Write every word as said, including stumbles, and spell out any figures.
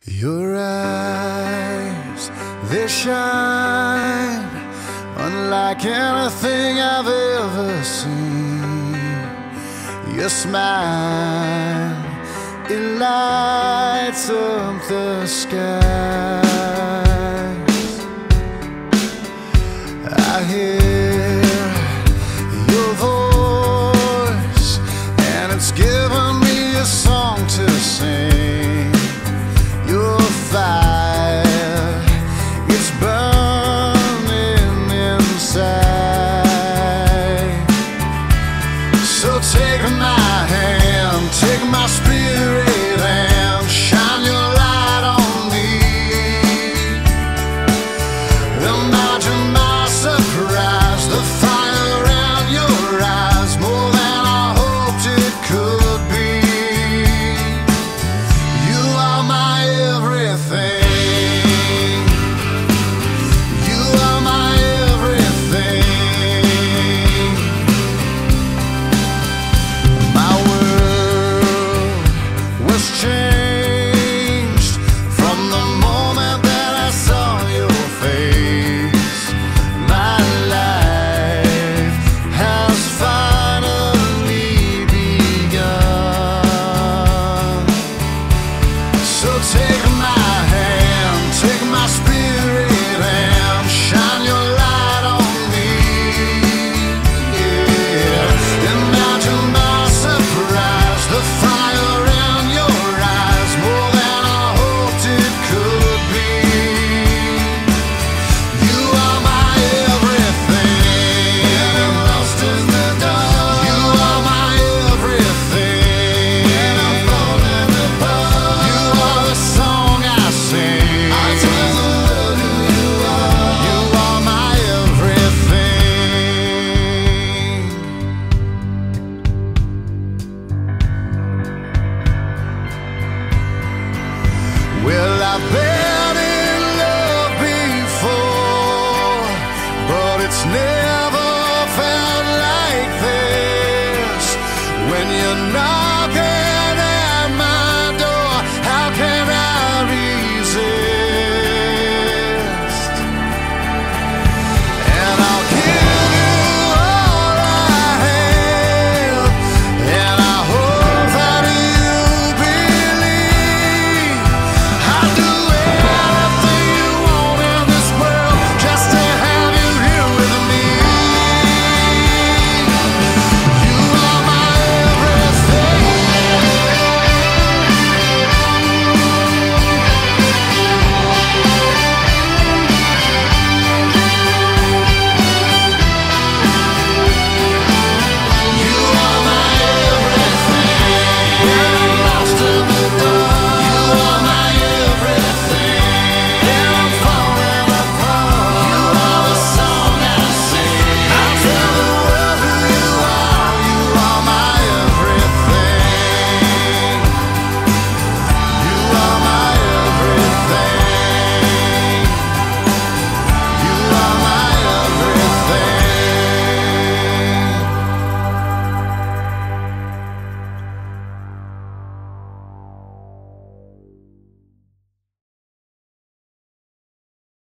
Your eyes, they shine unlike anything I've ever seen. Your smile, it lights up the skies. I hear your voice, and it's given me a song to sing. Your fire, it's burning inside. So take my hand, take my spirit, and shine your light on me. Imagine my surprise, the fire in your eyes, more than I hoped it could be. You are my everything. You are my everything. My world was changed from the moment that I saw your face. My life has finally begun. So take my hand, take my spirit, and shine your light on me. Yeah. Imagine my surprise, the fire in your eyes, more than I hoped it could be. You are my everything, and I'm lost in the dark. You are my everything, and I'm falling apart. You are the song I sing. I tell the world who you are. You are my everything. Well, I bet